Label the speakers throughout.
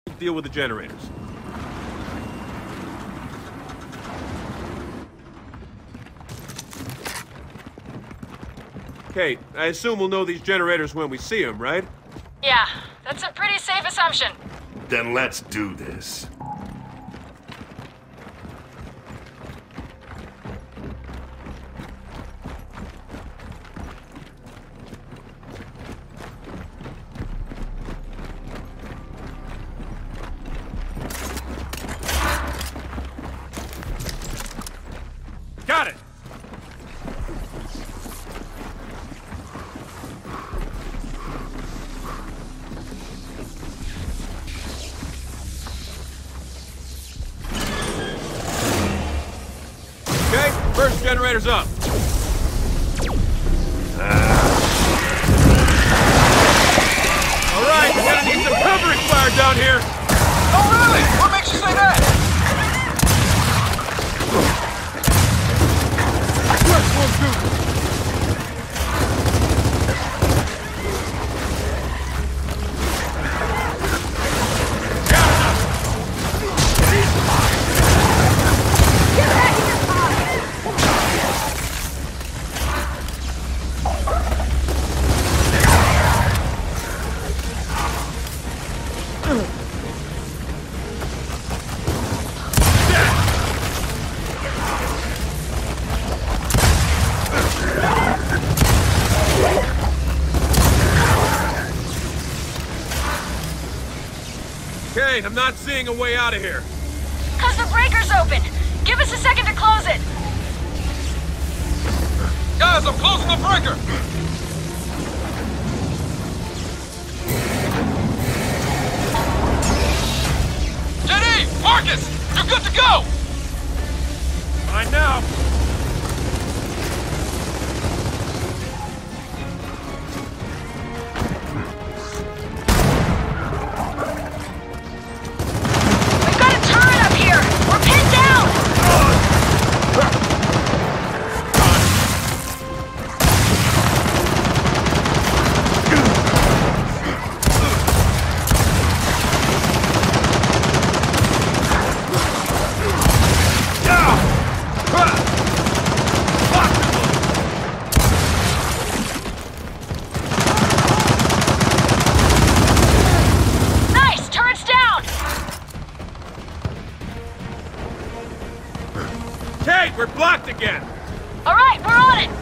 Speaker 1: Deal with the generators. Kate, I assume we'll know these generators when we see them, right?
Speaker 2: Yeah, that's a pretty safe assumption.
Speaker 3: Then let's do this.
Speaker 1: Got it! Okay, first generator's up. All right, we're gonna need some covering fire down here.
Speaker 4: Oh, really? What makes you say that?
Speaker 1: First one, two. Okay, I'm not seeing a way out of here.
Speaker 2: 'Cause the breaker's open. Give us a second to close it.
Speaker 4: Guys, I'm closing the breaker! JD! Marcus! You're good to go!
Speaker 1: Fine now.
Speaker 2: We've got a turret up here. We're pinned down. Nice, turret's down.
Speaker 1: Kate, we're blocked again.
Speaker 2: All right, we're on it.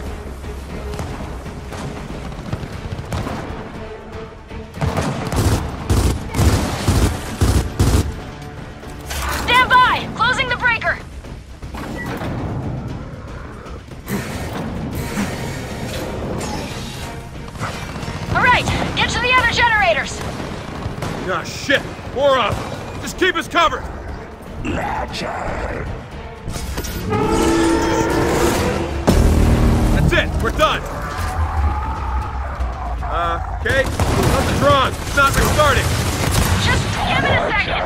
Speaker 2: Stand by. Closing the breaker. All right, get to the other generators.
Speaker 1: Ah, shit. More of them. Just keep us covered. That's it. We're done. Kate, something's wrong. It's not restarting.
Speaker 2: Just give it a second.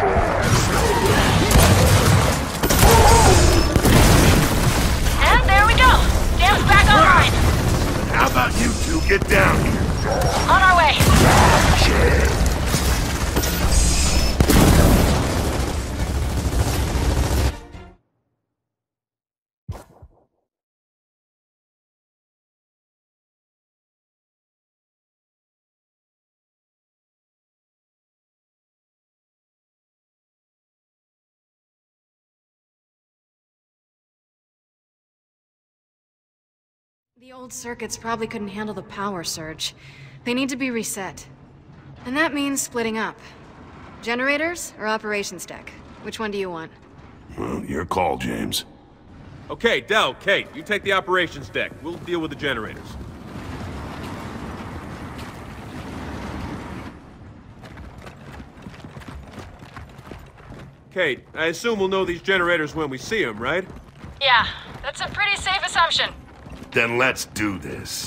Speaker 2: And there we go. Dam's back online.
Speaker 3: How about you two get down here?
Speaker 2: On our way. The old circuits probably couldn't handle the power surge. They need to be reset. And that means splitting up. Generators or operations deck? Which one do you want?
Speaker 3: Well, your call, James.
Speaker 1: Okay, Del, Kate, you take the operations deck. We'll deal with the generators. Kate, I assume we'll know these generators when we see them, right?
Speaker 2: Yeah, that's a pretty safe assumption.
Speaker 3: Then let's do this.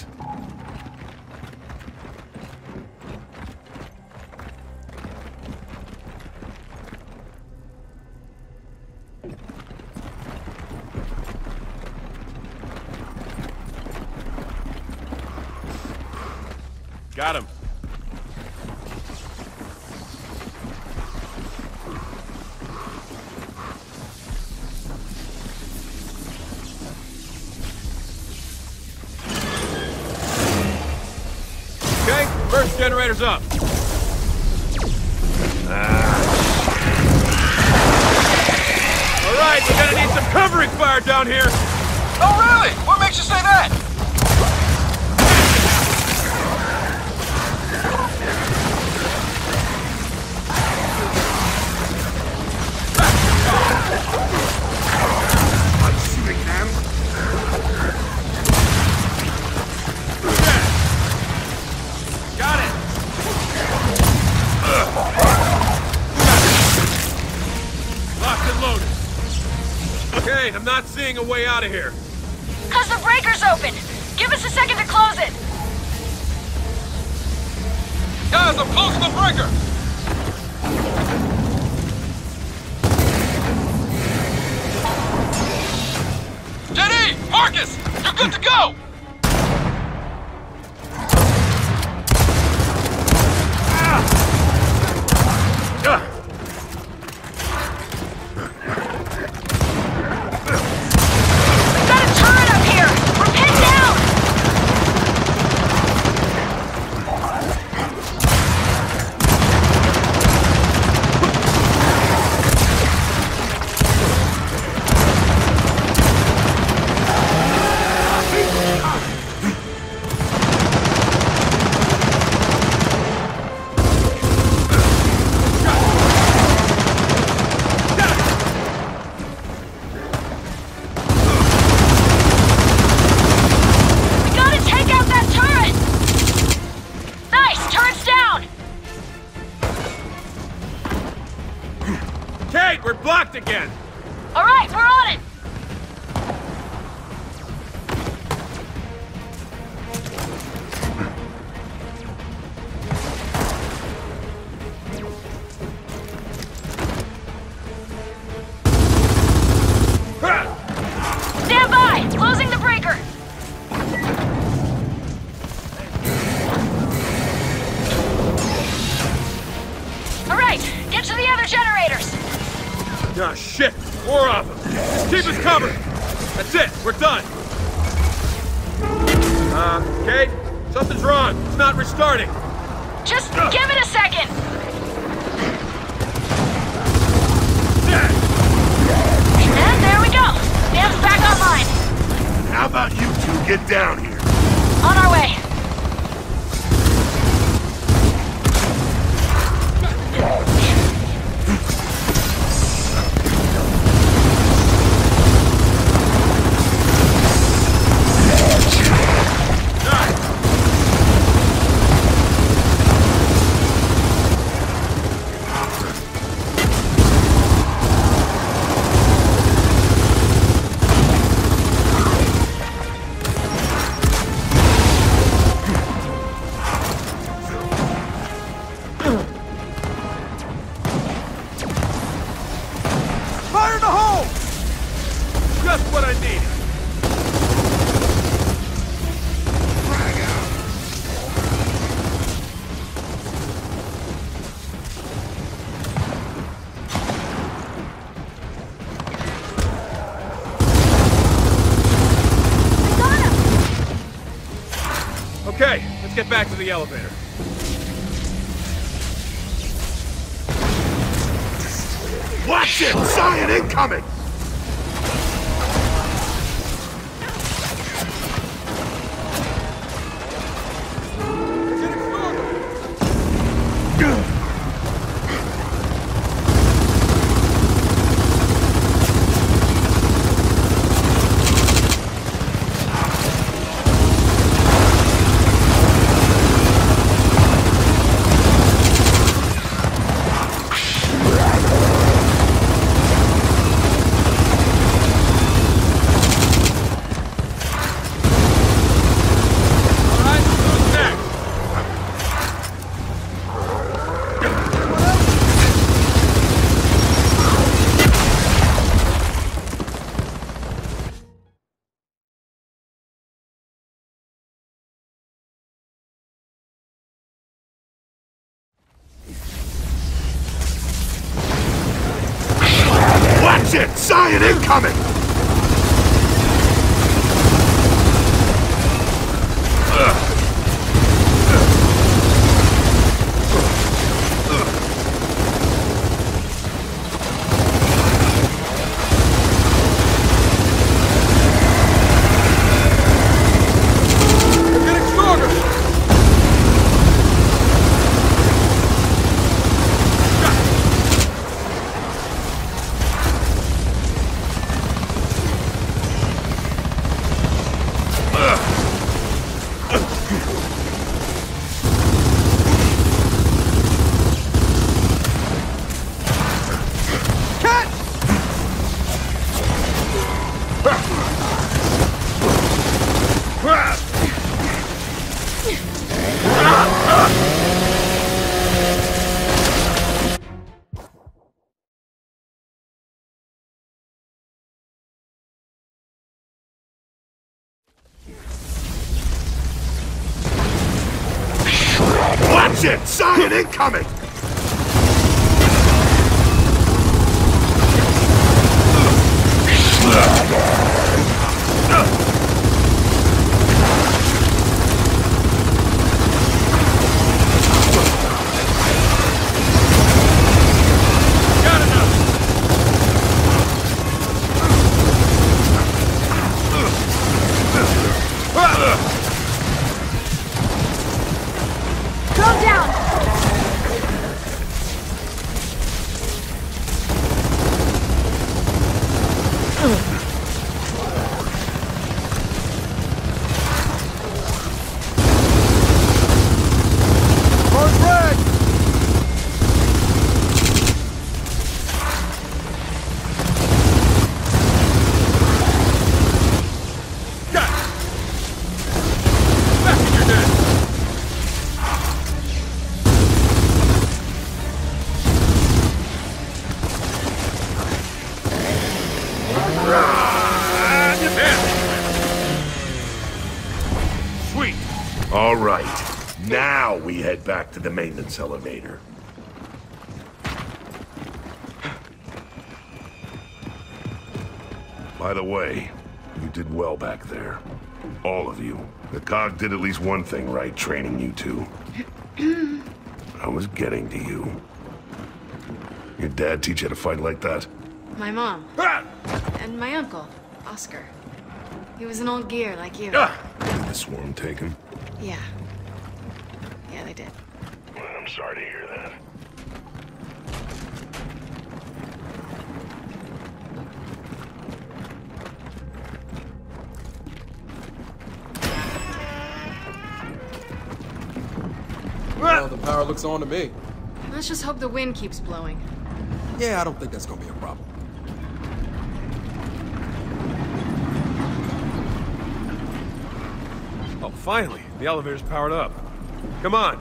Speaker 1: Got him. Generator's up. Alright, we're gonna need some covering fire down here.
Speaker 4: Oh, really? What makes you say that?
Speaker 3: I'm shooting them.
Speaker 1: Got it. Locked and loaded. Okay, I'm not seeing a way out of here.
Speaker 5: 'Cause the breaker's open. Give us a second to close it.
Speaker 4: Guys, I'm closing the breaker. Jenny! Marcus! You're good to go!
Speaker 5: Got a turret up here. We're pinned down. We gotta take out that turret. Nice, turret's down.
Speaker 1: Kate, we're blocked again.
Speaker 5: All right, we're on it. Stand by. Closing the breaker. All right, get to the other generators.
Speaker 1: Ah, shit! More of them! Just keep us covered! That's it! We're done! Kate? Something's wrong! It's not restarting!
Speaker 5: Just give it a second. And there we go. Dam's back online.
Speaker 3: How about you two get down here?
Speaker 5: On our way.
Speaker 1: Fire in the hole! Just what I needed! Okay, let's get back to the elevator.
Speaker 3: Watch it! Scion incoming! Watch it! Scion incoming! Watch it! Scion incoming! All right, now we head back to the maintenance elevator. By the way, you did well back there. All of you. The COG did at least one thing right, training you two. I was getting to you. Your dad teach you to fight like that?
Speaker 2: My mom. And my uncle, Oscar. He was an old gear like you.
Speaker 3: Did the swarm take him?
Speaker 2: Yeah. Yeah, they did.
Speaker 3: I'm sorry to hear that.
Speaker 6: Well, the power looks on to me.
Speaker 2: Let's just hope the wind keeps blowing.
Speaker 6: Yeah, I don't think that's gonna be a problem.
Speaker 1: Oh, finally! The elevator's powered up. Come on!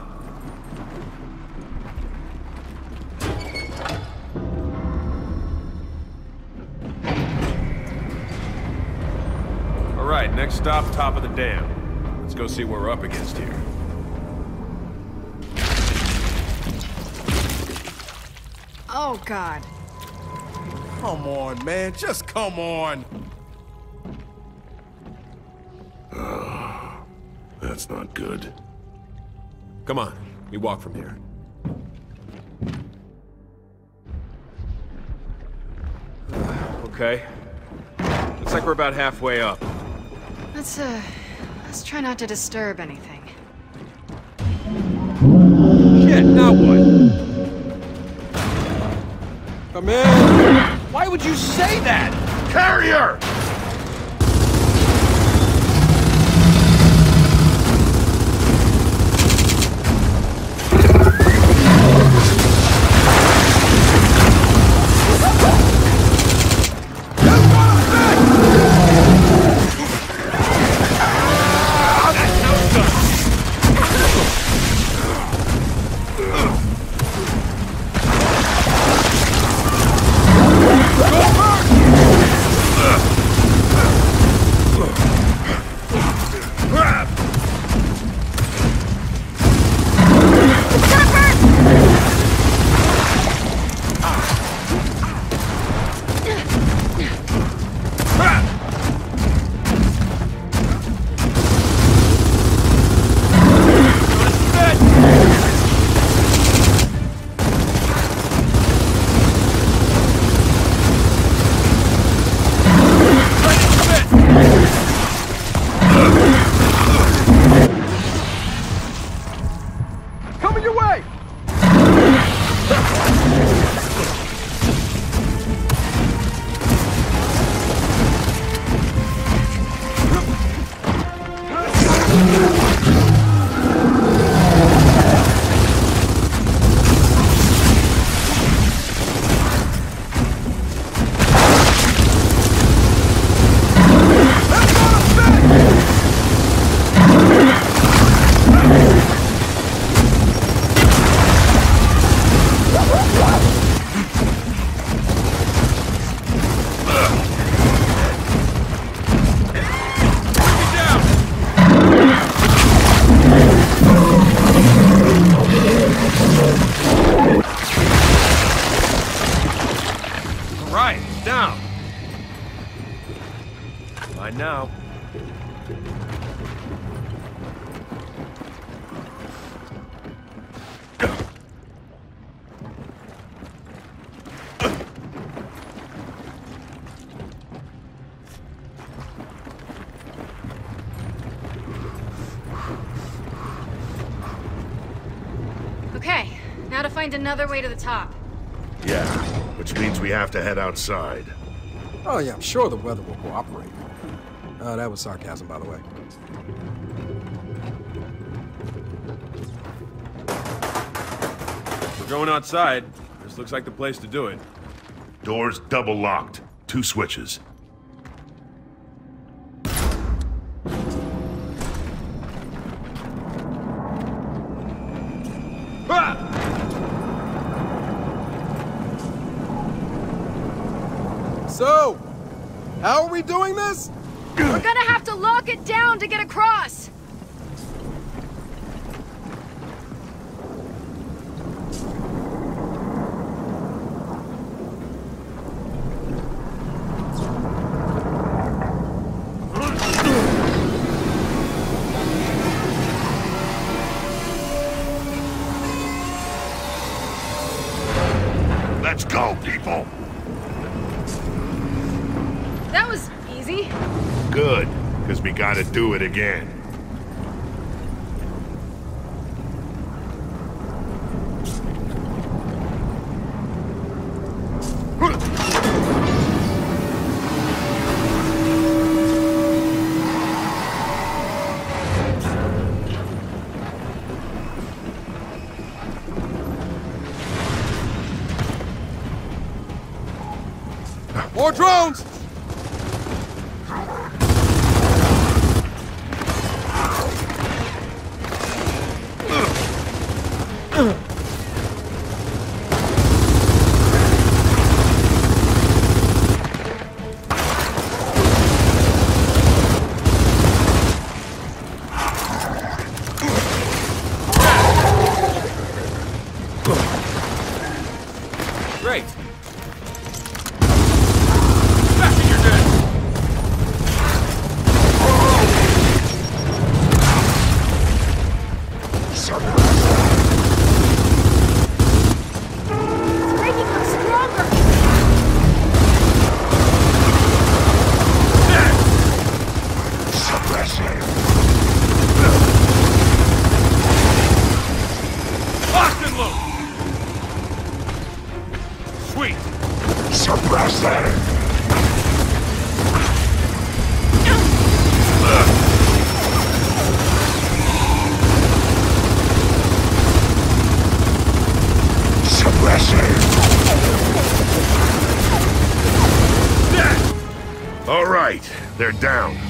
Speaker 1: Alright, next stop, top of the dam. Let's go see what we're up against here.
Speaker 2: Oh, God.
Speaker 6: Come on, man. Just come on.
Speaker 3: That's not good.
Speaker 1: Come on, we walk from here. Okay. Looks like we're about halfway up.
Speaker 2: Let's try not to disturb anything.
Speaker 1: Shit, now what?
Speaker 6: Come in.
Speaker 1: Why would you say that?
Speaker 3: Carrier!
Speaker 1: down. Mine now.
Speaker 2: Okay, now to find another way to the top.
Speaker 3: Yeah, which means we have to head outside.
Speaker 6: Oh yeah, I'm sure the weather will cooperate. That was sarcasm, by the way.
Speaker 1: We're going outside. This looks like the place to do it.
Speaker 3: Doors double locked. 2 switches.
Speaker 1: Ah!
Speaker 6: So, how are we doing this?
Speaker 2: We're gonna have to lock it down to get across!
Speaker 3: Let's go, people!
Speaker 2: That was easy.
Speaker 3: Good, because we gotta do it again.
Speaker 6: More drones!
Speaker 1: Great. Back in your den.
Speaker 2: It's making them stronger!
Speaker 1: Locked and loaded. Sweet.
Speaker 3: All right, they're down.